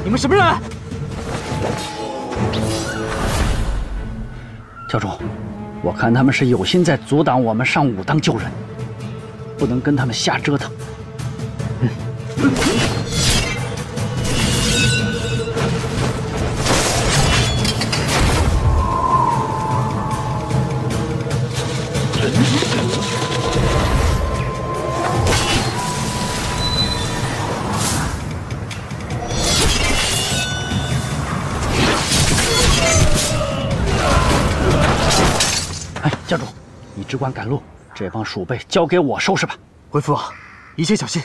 你们什么人？ 教主，我看他们是有心在阻挡我们上武当救人，不能跟他们瞎折腾。哎，教主，你只管赶路，这帮鼠辈交给我收拾吧。 为父，一切小心。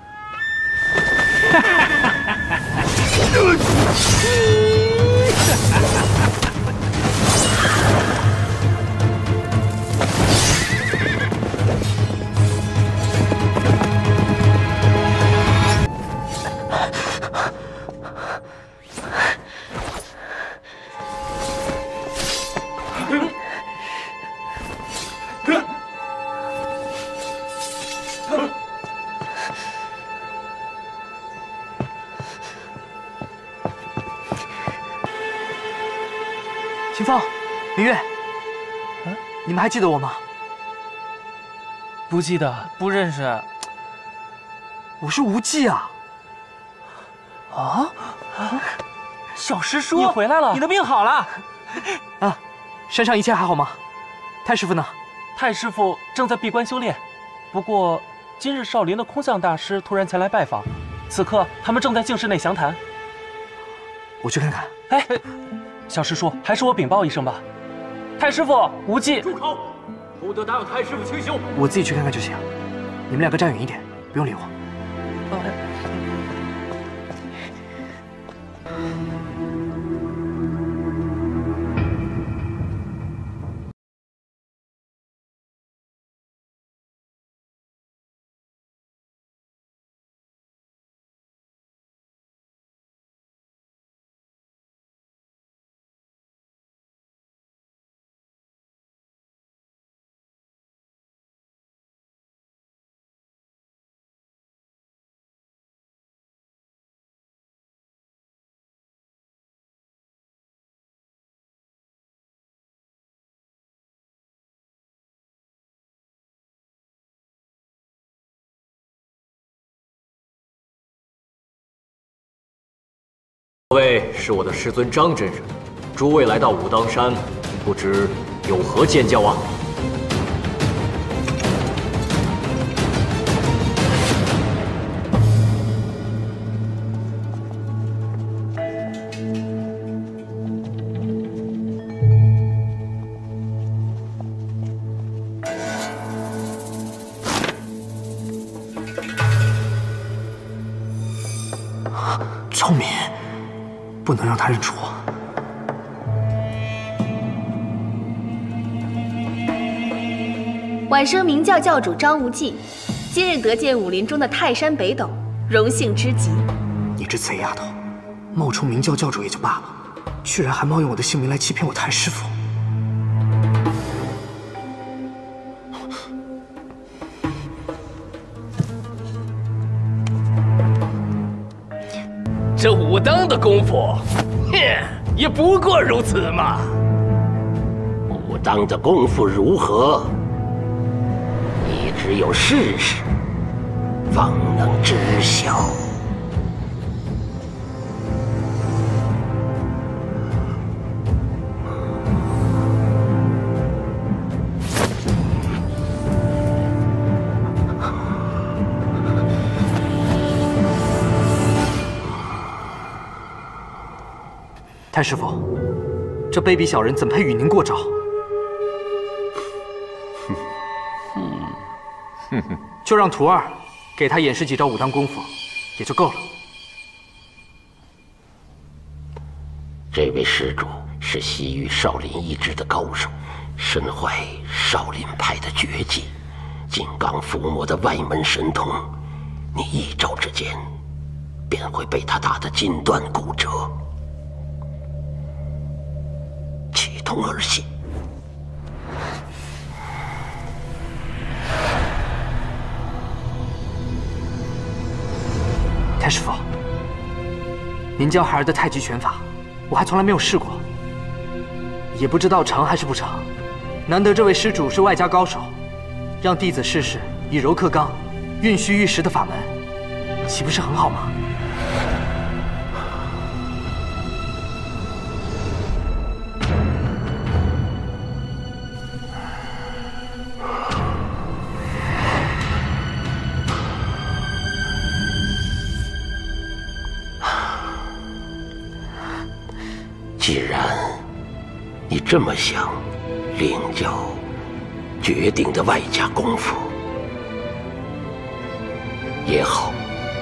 秦风，明月，你们还记得我吗？ 不记得，不认识。 我是无忌啊！ 啊！小师叔，你回来了，你的病好了。 啊，山上一切还好吗？太师傅呢？ 太师傅正在闭关修炼，不过今日少林的空相大师突然前来拜访，此刻他们正在净室内详谈。 我去看看。 哎，小师叔，还是我禀报一声吧。太师傅，无忌。 住口！不得打扰太师傅清修。 我自己去看看就行，你们两个站远一点，不用理我。 这位是我的师尊张真人，诸位来到武当山，不知有何见教啊？ 聪明。不能让他认出我。 晚生明教教主张无忌，今日得见武林中的泰山北斗，荣幸之极。 你这贼丫头，冒充明教教主也就罢了，居然还冒用我的姓名来欺骗我太师傅。 这武当的功夫，哼，也不过如此嘛。 武当的功夫如何？你只有试试，方能知晓。 太师傅，这卑鄙小人怎配与您过招？就让徒儿给他演示几招武当功夫，也就够了。 这位施主是西域少林一支的高手，身怀少林派的绝技——金刚伏魔的外门神通，你一招之间，便会被他打得筋断骨折。启通而行。 太师傅， 名叫孩儿的太极拳法，我还从来没有试过，也不知道成还是不成。难得这位施主是外家高手，让弟子试试以柔克刚、运虚御实的法门，岂不是很好吗？ 既然你这么想领教绝顶的外家功夫，也好。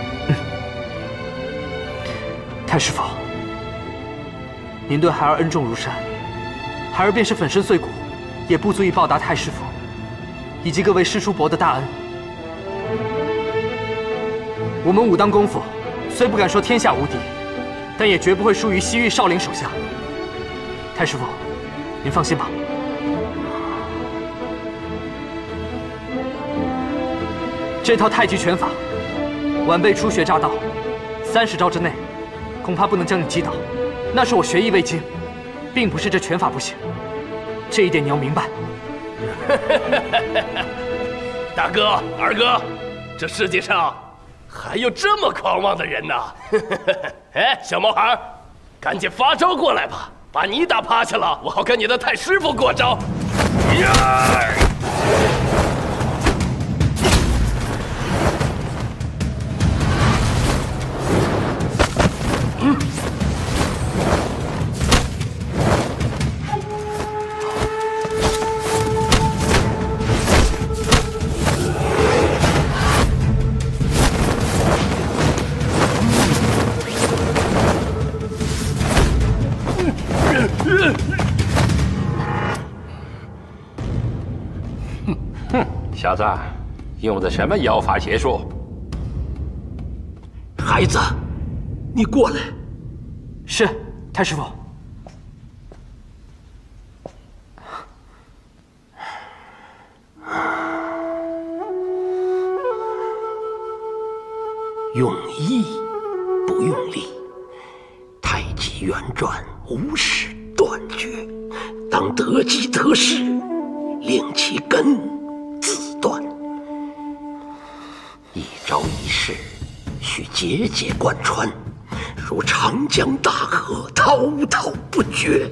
太师傅，您对孩儿恩重如山，孩儿便是粉身碎骨，也不足以报答太师傅以及各位师叔伯的大恩。我们武当功夫虽不敢说天下无敌，但也绝不会输于西域少林手下。太师傅，您放心吧。这套太极拳法，晚辈初学乍到，30招之内，恐怕不能将你击倒。那是我学艺未精，并不是这拳法不行，这一点你要明白。 大哥、二哥，这世界上还有这么狂妄的人呢！哎，小毛孩，赶紧发招过来吧，把你打趴下了，我好跟你的太师傅过招。呀！ 小子，用的什么妖法邪术？ 孩子，你过来。 是，太师傅。 用意不用力，太极圆转，无始断绝。当得机得势，令其根自断。一招一式，需节节贯穿，如长江大河，滔滔不绝。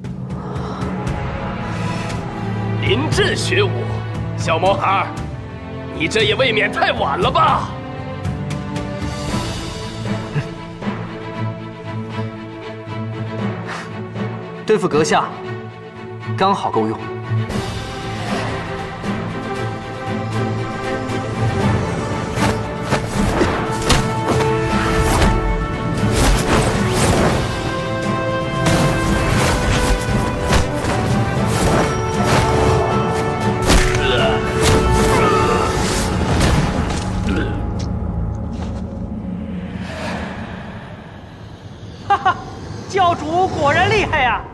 临阵学武，小毛孩，你这也未免太晚了吧？ 对付阁下，刚好够用。 哈哈，教主果然厉害呀！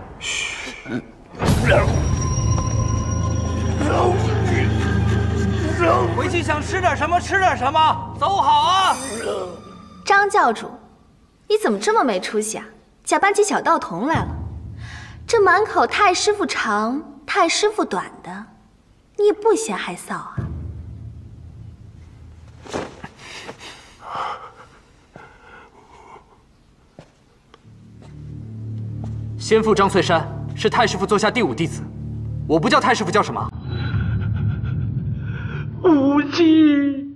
回去想吃点什么吃点什么，走好啊！ 张教主，你怎么这么没出息啊？假扮起小道童来了。这满口太师傅长，太师傅短的，你也不嫌害臊啊？ 先父张翠山是太师傅座下第5弟子，我不叫太师傅叫什么？ 无忌。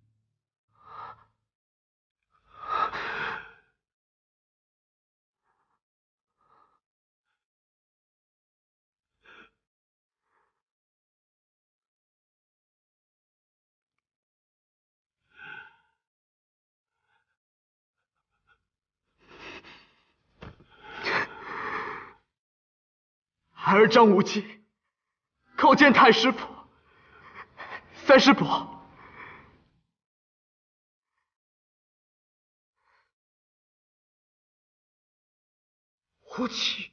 孩儿张无忌，叩见太师傅、三师伯。无忌，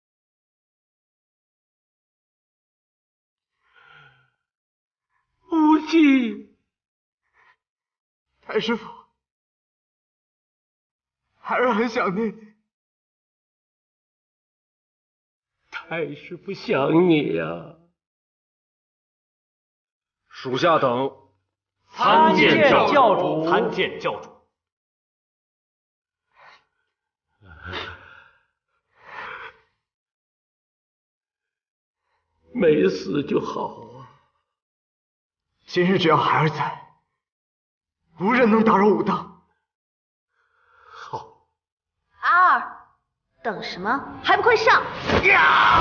无忌，太师傅， 孩儿很想你。 太师不想你呀！ 属下等参见教主。 参见教主。 没死就好啊！ 今日只要孩儿在，无人能打扰武当。 好。 阿儿，等什么？还不快上！ 呀！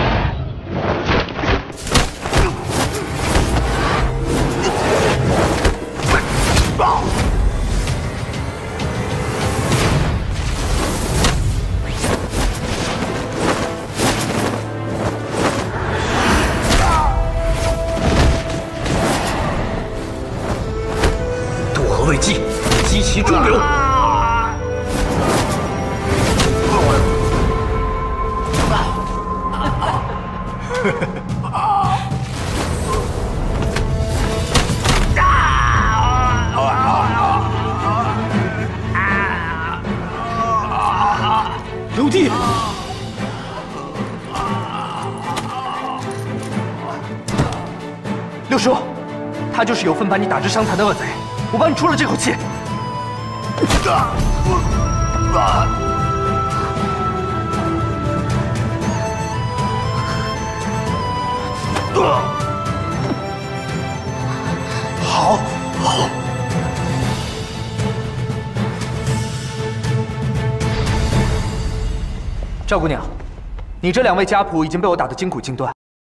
渡河未济，激其中流。 刘弟，六叔，他就是有份把你打至伤残的恶贼，我帮你出了这口气。好，好。赵姑娘，你这2位家仆已经被我打得筋骨尽断。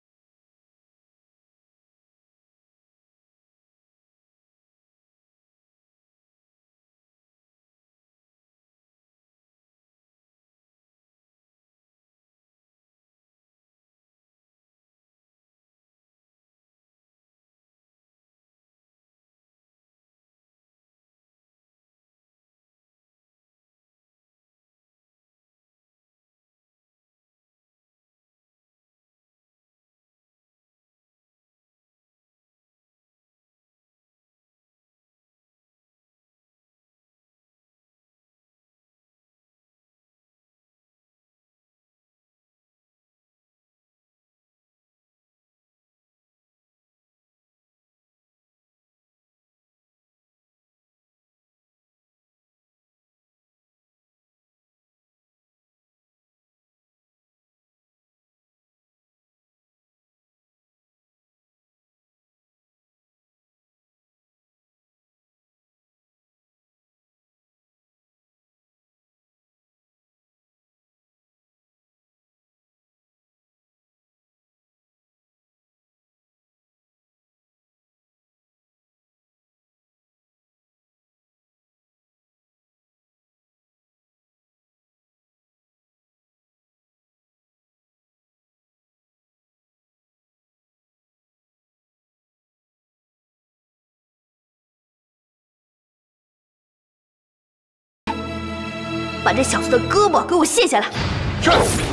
把这小子的胳膊给我卸下来！ 是。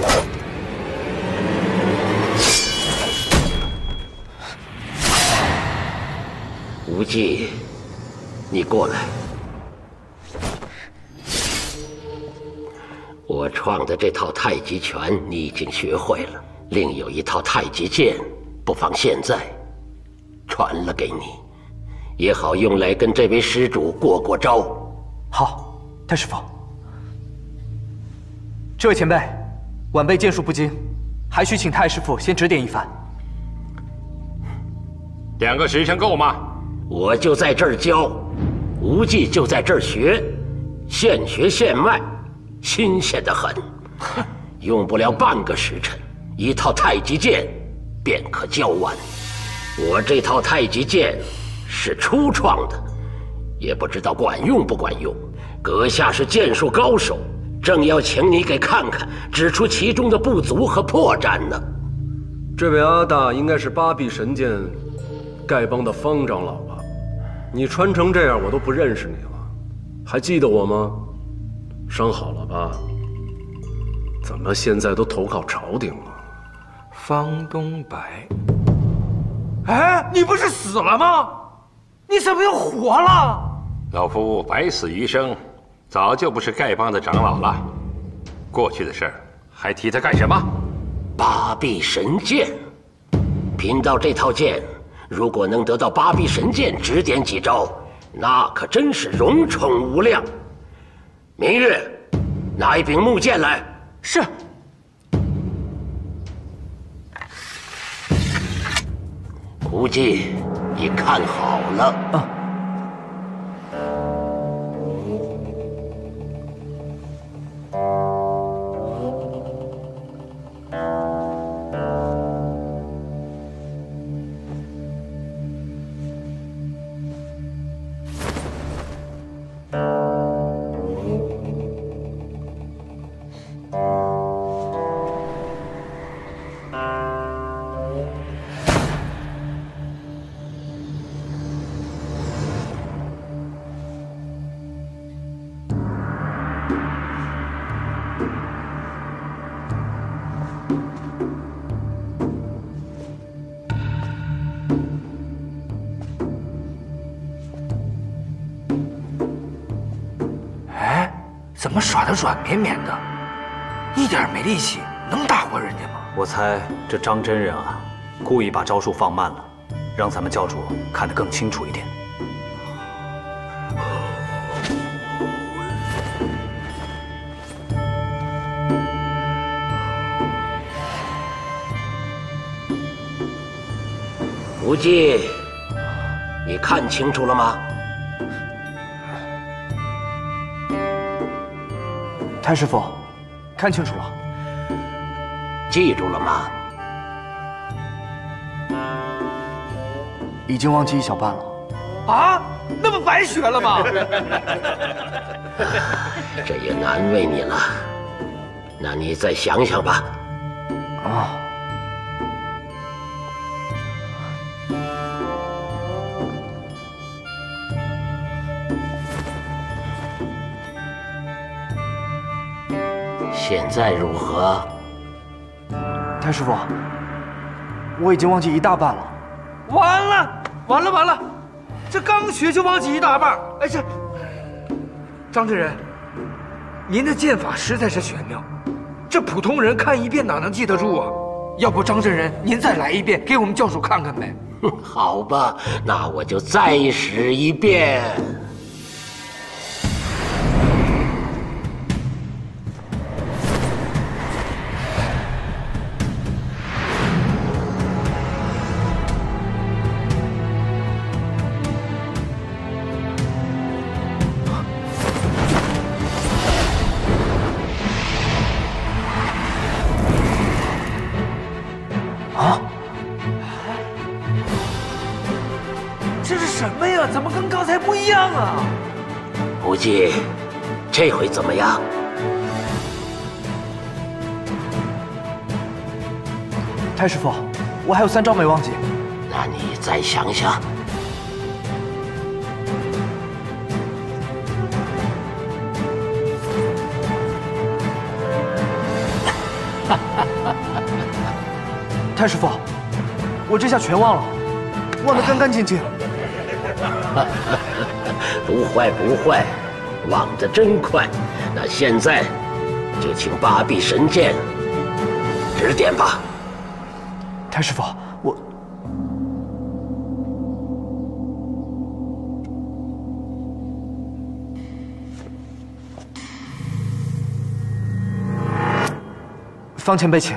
无忌，你过来。我创的这套太极拳你已经学会了，另有一套太极剑，不妨现在传了给你，也好用来跟这位施主过过招。 好，太师傅。这位前辈，晚辈剑术不精，还需请太师傅先指点一番。 2个时辰够吗？ 我就在这儿教，无忌就在这儿学，现学现卖，新鲜得很。用不了半个时辰，一套太极剑便可教完。我这套太极剑是初创的，也不知道管用不管用。阁下是剑术高手，正要请你给看看，指出其中的不足和破绽呢。 这位阿大应该是8臂神剑丐帮的方长老吧？你穿成这样，我都不认识你了，还记得我吗？伤好了吧？怎么现在都投靠朝廷了？ 方东白，哎，你不是死了吗？你怎么又活了？ 老夫百死余生， 早就不是丐帮的长老了。过去的事儿还提他干什么？ 八臂神剑，贫道这套剑，如果能得到八臂神剑指点几招，那可真是荣宠无量。明日拿一柄木剑来。 是。 估计你看好了。 啊。 怎么耍得软绵绵的，一点没力气，能打过人家吗？ 我猜这张真人啊，故意把招数放慢了，让咱们教主看得更清楚一点。 无忌，你看清楚了吗？ 太师傅，看清楚了。 记住了吗？ 已经忘记一小半了。 啊，那不白学了吗？ 这也难为你了。那你再想想吧。 啊。 现在如何？ 太师傅，我已经忘记一大半了。 完了！这刚学就忘记一大半。哎，这张真人，您的剑法实在是玄妙，这普通人看一遍哪能记得住啊？要不张真人，您再来一遍，给我们教主看看呗。 好吧，那我就再使一遍。 怎么跟刚才不一样啊？ 无忌，这回怎么样？ 太师傅，我还有3招没忘记。 那你再想想。 太师傅，我这下全忘了，忘得干干净净。 不坏，忘得真快。那现在就请八臂神剑指点吧。 太师傅，我方前辈请。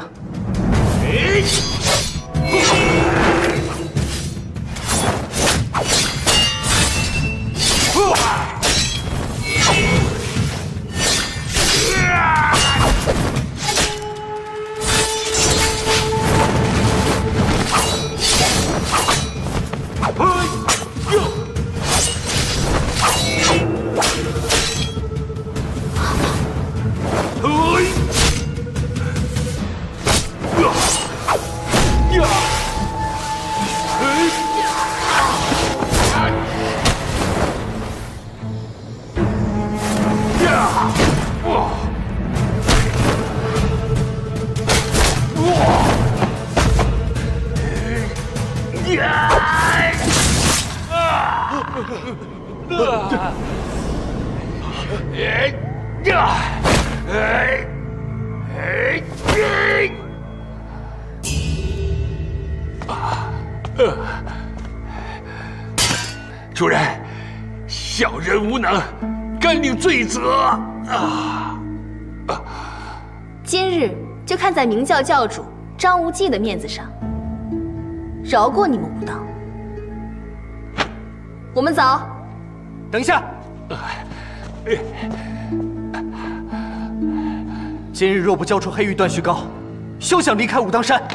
主人，小人无能，甘领罪责今日就看在明教教主张无忌的面子上，饶过你们武当。我们走。 等一下。今日若不交出黑玉断续膏，休想离开武当山。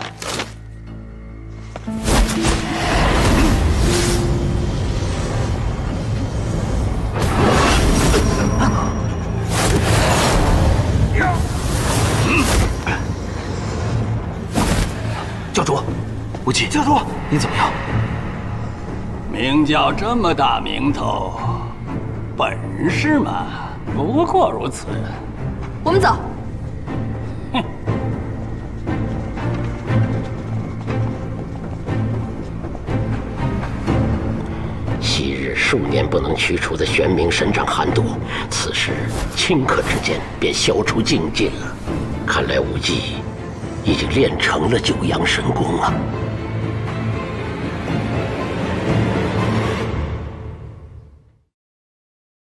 教主，无忌， 教主， 您怎么样？ 明教这么大名头，本事嘛，不过如此。 我们走。 哼。 昔日数年不能驱除的玄冥神掌寒毒，此时顷刻之间便消除尽了。看来无忌已经练成了九阳神功啊！